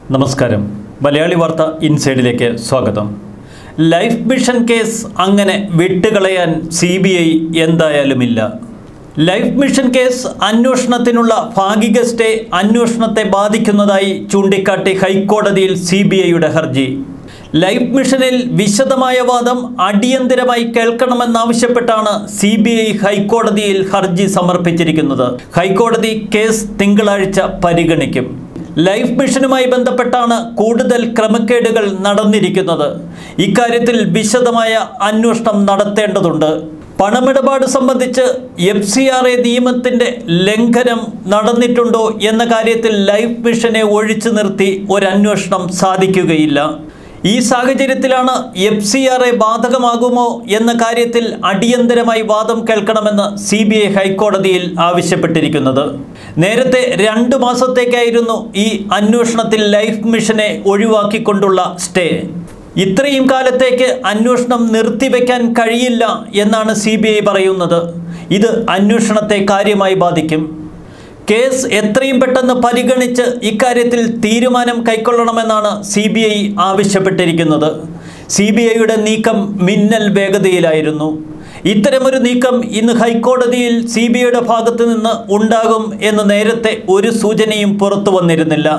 നമസ്കാരം. മലയാളി വാർത്ത ഇൻസൈഡിലേക്ക് സ്വാഗതം. ലൈഫ് മിഷൻ കേസ് അങ്ങനെ വിട്ടുകളയാൻ CBI എന്തായാലുമില്ല. ലൈഫ് മിഷൻ കേസ് അന്വേഷണത്തിനുള്ള ഭാഗിക സ്റ്റേ അന്വേഷണത്തെ ബാധിക്കുന്നതായി ചൂണ്ടിക്കാട്ടി ഹൈക്കോടതിയിൽ CBIയുടെ ഹർജി. ലൈഫ് മിഷനിൽ വിശദമായ വാദം അടിയന്തരമായി കേൾക്കണമെന്നാവശ്യപ്പെട്ടാണ് CBI ഹൈക്കോടതിയിൽ ഹർജി സമർപ്പിച്ചിരിക്കുന്നത്. ഹൈക്കോടതി കേസ് തിങ്കളാഴ്ച പരിഗണിക്കും. ലൈഫ് മിഷനുമായി ബന്ധപ്പെട്ടാണ് കൂടുതൽ ക്രമക്കേടുകൾ നടന്നിരിക്കുന്നത്. ഇക്കാര്യത്തിൽ വിശദമായ അന്വേഷണം നടത്തേണ്ടതുണ്ട്. പണമിടപാട് സംബന്ധിച്ച് FCRA നിയമത്തിൻ്റെ ലംഘനം നടന്നിട്ടുണ്ടോ എന്ന കാര്യത്തിൽ ലൈഫ് മിഷനെ ഒഴിച്ചു നിർത്തി ഒരന്വേഷണം സാധിക്കുകയില്ല. ഈ സാഹചര്യത്തിലാണ് FCRA ബാധകമാകുമോ എന്ന കാര്യത്തിൽ അടിയന്തരമായി വാദം കേൾക്കണമെന്ന് CBI ഹൈക്കോടതിയിൽ ആവശ്യപ്പെട്ടിരിക്കുന്നത്. നേരത്തെ 2 മാസത്തേക്കായിരുന്നു ഈ അന്വേഷണത്തിൽ ലൈഫ് മിഷനെ ഒഴിവാക്കിക്കൊണ്ടുള്ള സ്റ്റേ. ഇത്രയും കാലത്തേക്ക് അന്വേഷണം നിർത്തിവെക്കാൻ കഴിയില്ല എന്നാണ് CBI പറയുന്നത്. ഇത് അന്വേഷണത്തെ കാര്യമായി ബാധിക്കും. കേസ് എത്രയും പെട്ടെന്ന് പരിഗണിച്ച് ഇക്കാര്യത്തിൽ തീരുമാനം കൈക്കൊള്ളണമെന്നാണ് CBI ആവശ്യപ്പെട്ടിരിക്കുന്നത്. CBIയുടെ നീക്കം മിന്നൽ വേഗതയിലായിരുന്നു. ഇത്തരമൊരു നീക്കം ഇന്ന് ഹൈക്കോടതിയിൽ CBIയുടെ ഭാഗത്തു നിന്ന് ഉണ്ടാകും എന്ന് നേരത്തെ ഒരു സൂചനയും പുറത്തു വന്നിരുന്നില്ല.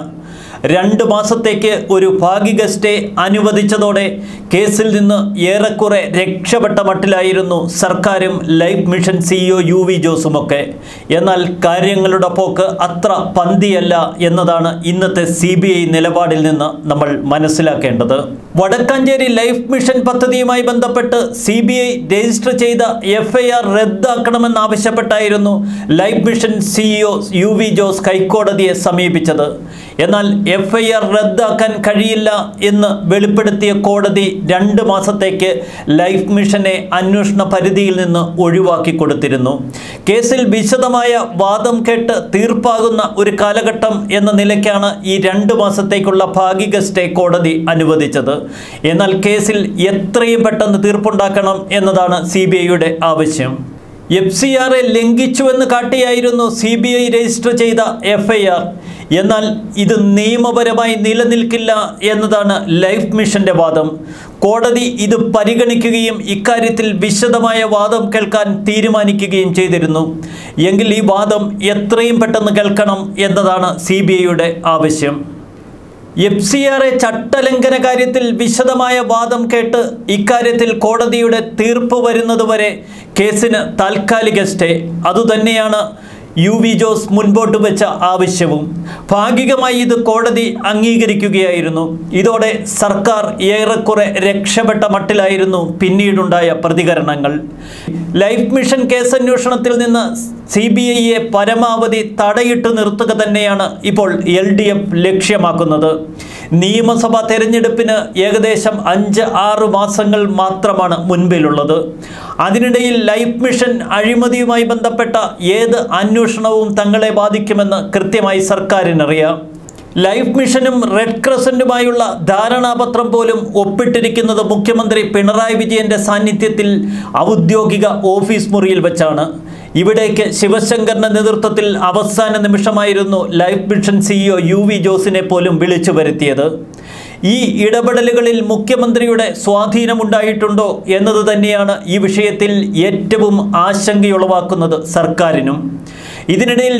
2 മാസത്തേക്ക് ഒരു ഭാഗിക സ്റ്റേ അനുവദിച്ചതോടെ കേസിൽ നിന്ന് ഏറെക്കുറെ രക്ഷപ്പെട്ട മട്ടിലായിരുന്നു സർക്കാരും ലൈഫ് മിഷൻ CEO UV ജോസുമൊക്കെ. എന്നാൽ കാര്യങ്ങളുടെ പോക്ക് അത്ര പന്തിയല്ല എന്നതാണ് ഇന്നത്തെ CBI നിലപാടിൽ നിന്ന് നമ്മൾ മനസ്സിലാക്കേണ്ടത്. വടക്കാഞ്ചേരി ലൈഫ് മിഷൻ പദ്ധതിയുമായി ബന്ധപ്പെട്ട് CBI രജിസ്റ്റർ ചെയ്ത FIR റദ്ദാക്കണമെന്നാവശ്യപ്പെട്ടായിരുന്നു life mission CEO UV Jose ഹൈക്കോടതിയെ സമീപിച്ചത്. എന്നാൽ FIR റദ്ദാക്കാൻ കഴിയില്ല എന്ന് വെളിപ്പെടുത്തിയ കോടതി 2 മാസത്തേക്ക് ലൈഫ് മിഷനെ അന്വേഷണ പരിധിയിൽ നിന്ന് ഒഴിവാക്കി കൊടുത്തിരുന്നു. കേസിൽ വിശദമായ വാദം കേട്ട് തീർപ്പാകുന്ന ഒരു കാലഘട്ടം എന്ന നിലയ്ക്കാണ് ഈ 2 മാസത്തേക്കുള്ള ഭാഗിക സ്റ്റേ കോടതി അനുവദിച്ചത്. എന്നാൽ കേസിൽ എത്രയും പെട്ടെന്ന് തീർപ്പുണ്ടാക്കണം എന്നതാണ് CBIയുടെ ആവശ്യം. FCRA ലംഘിച്ചുവെന്ന് കാട്ടിയായിരുന്നു CBI രജിസ്റ്റർ ചെയ്ത FIR. എന്നാൽ ഇത് നിയമപരമായി നിലനിൽക്കില്ല എന്നതാണ് ലൈഫ് മിഷന്റെ വാദം. കോടതി ഇത് പരിഗണിക്കുകയും ഇക്കാര്യത്തിൽ വിശദമായ വാദം കേൾക്കാൻ തീരുമാനിക്കുകയും ചെയ്തിരുന്നു. എങ്കിൽ ഈ വാദം എത്രയും പെട്ടെന്ന് കേൾക്കണം എന്നതാണ് CBIയുടെ ആവശ്യം. FCRA ചട്ടലംഘന കാര്യത്തിൽ വിശദമായ വാദം കേട്ട് ഇക്കാര്യത്തിൽ കോടതിയുടെ തീർപ്പ് വരുന്നതുവരെ കേസിന് താൽക്കാലിക സ്റ്റേ. അതുതന്നെയാണ് UV ജോസ് മുൻപോട്ട് വെച്ച ആവശ്യവും. ഭാഗികമായി ഇത് കോടതി അംഗീകരിക്കുകയായിരുന്നു. ഇതോടെ സർക്കാർ ഏറെക്കുറെ രക്ഷപ്പെട്ട മട്ടിലായിരുന്നു പിന്നീടുണ്ടായ പ്രതികരണങ്ങൾ. ലൈഫ് മിഷൻ കേസന്വേഷണത്തിൽ നിന്ന് CBIയെ പരമാവധി തടയിട്ട് നിർത്തുക തന്നെയാണ് ഇപ്പോൾ LDF ലക്ഷ്യമാക്കുന്നത്. നിയമസഭാ തെരഞ്ഞെടുപ്പിന് ഏകദേശം 5-6 മാസങ്ങൾ മാത്രമാണ് മുൻപിലുള്ളത്. അതിനിടയിൽ ലൈഫ് മിഷൻ അഴിമതിയുമായി ബന്ധപ്പെട്ട ഏത് അന്വേഷണവും തങ്ങളെ ബാധിക്കുമെന്ന് കൃത്യമായി സർക്കാരിനറിയാം. ലൈഫ് മിഷനും റെഡ് ക്രസൻറ്റുമായുള്ള ധാരണാപത്രം പോലും ഒപ്പിട്ടിരിക്കുന്നത് മുഖ്യമന്ത്രി പിണറായി വിജയൻ്റെ സാന്നിധ്യത്തിൽ ഔദ്യോഗിക ഓഫീസ് മുറിയിൽ വെച്ചാണ്. ഇവിടേക്ക് ശിവശങ്കറിൻ്റെ നേതൃത്വത്തിൽ അവസാന നിമിഷമായിരുന്നു ലൈഫ് മിഷൻ CEO UV ജോസിനെ പോലും വിളിച്ചു വരുത്തിയത്. ഈ ഇടപെടലുകളിൽ മുഖ്യമന്ത്രിയുടെ സ്വാധീനമുണ്ടായിട്ടുണ്ടോ എന്നത് തന്നെയാണ് ഈ വിഷയത്തിൽ ഏറ്റവും ആശങ്കയുളവാക്കുന്നത് സർക്കാരിനും. ഇതിനിടയിൽ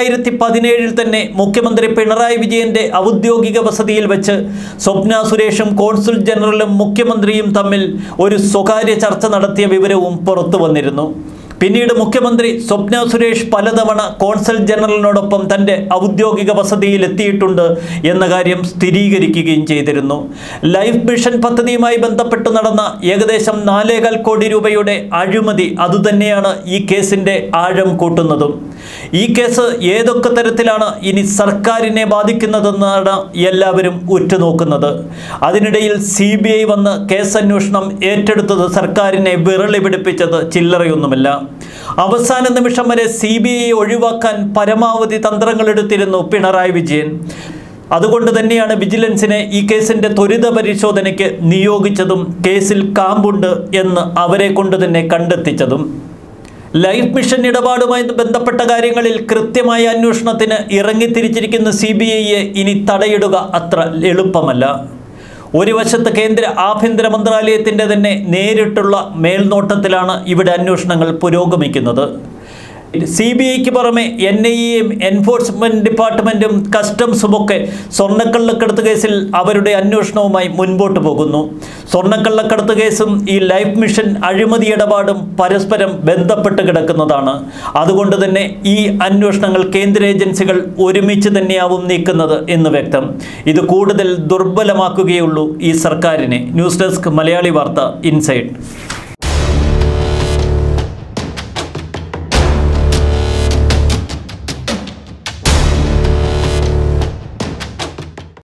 2017 തന്നെ മുഖ്യമന്ത്രി പിണറായി വിജയൻ്റെ ഔദ്യോഗിക വസതിയിൽ വെച്ച് സ്വപ്ന സുരേഷും കോൺസുൽ ജനറലും മുഖ്യമന്ത്രിയും തമ്മിൽ ഒരു സ്വകാര്യ ചർച്ച നടത്തിയ വിവരവും പുറത്തു വന്നിരുന്നു. പിന്നീട് മുഖ്യമന്ത്രി സ്വപ്ന സുരേഷ് പലതവണ കോൺസൽ ജനറലിനോടൊപ്പം തൻ്റെ ഔദ്യോഗിക വസതിയിൽ എത്തിയിട്ടുണ്ട് എന്ന കാര്യം സ്ഥിരീകരിക്കുകയും ചെയ്തിരുന്നു. ലൈഫ് മിഷൻ പദ്ധതിയുമായി ബന്ധപ്പെട്ട് നടന്ന ഏകദേശം 4.25 കോടി രൂപയുടെ അഴിമതി അതുതന്നെയാണ് ഈ കേസിൻ്റെ ആഴം കൂട്ടുന്നതും. ഈ കേസ് ഏതൊക്കെ തരത്തിലാണ് ഇനി സർക്കാരിനെ ബാധിക്കുന്നതെന്നാണ് എല്ലാവരും ഉറ്റുനോക്കുന്നത്. അതിനിടയിൽ CBI വന്ന് കേസന്വേഷണം ഏറ്റെടുത്തത് സർക്കാരിനെ വിറളി പിടിപ്പിച്ചത് ചില്ലറയൊന്നുമല്ല. അവസാന നിമിഷം വരെ CBIയെ ഒഴിവാക്കാൻ പരമാവധി തന്ത്രങ്ങളെടുത്തിരുന്നു പിണറായി വിജയൻ. അതുകൊണ്ട് തന്നെയാണ് വിജിലൻസിനെ ഈ കേസിൻ്റെ ത്വരിത പരിശോധനയ്ക്ക് നിയോഗിച്ചതും കേസിൽ കാമ്പുണ്ട് എന്ന് അവരെ കൊണ്ട് തന്നെ കണ്ടെത്തിച്ചതും. ലൈഫ് മിഷൻ ഇടപാടുമായി ബന്ധപ്പെട്ട കാര്യങ്ങളിൽ കൃത്യമായ അന്വേഷണത്തിന് ഇറങ്ങിത്തിരിച്ചിരിക്കുന്ന CBIയെ ഇനി തടയിടുക അത്ര എളുപ്പമല്ല. ഒരു വശത്ത് കേന്ദ്ര ആഭ്യന്തര മന്ത്രാലയത്തിൻ്റെ തന്നെ നേരിട്ടുള്ള മേൽനോട്ടത്തിലാണ് ഇവിടെ അന്വേഷണങ്ങൾ പുരോഗമിക്കുന്നത്. CBIക്ക് പുറമെ NIAയും എൻഫോഴ്സ്മെൻറ്റ് ഡിപ്പാർട്ട്മെൻറ്റും കസ്റ്റംസുമൊക്കെ സ്വർണ്ണക്കള്ളക്കടത്ത് കേസിൽ അവരുടെ അന്വേഷണവുമായി മുൻപോട്ട് പോകുന്നു. സ്വർണ്ണക്കള്ളക്കടത്ത് കേസും ഈ ലൈഫ് മിഷൻ അഴിമതി ഇടപാടും പരസ്പരം ബന്ധപ്പെട്ട് കിടക്കുന്നതാണ്. അതുകൊണ്ട് തന്നെ ഈ അന്വേഷണങ്ങൾ കേന്ദ്ര ഏജൻസികൾ ഒരുമിച്ച് തന്നെയാവും നീക്കുന്നത് എന്ന് വ്യക്തം. ഇത് കൂടുതൽ ദുർബലമാക്കുകയുള്ളൂ ഈ സർക്കാരിനെ. ന്യൂസ് ഡെസ്ക് മലയാളി വാർത്ത ഇൻസൈഡ്.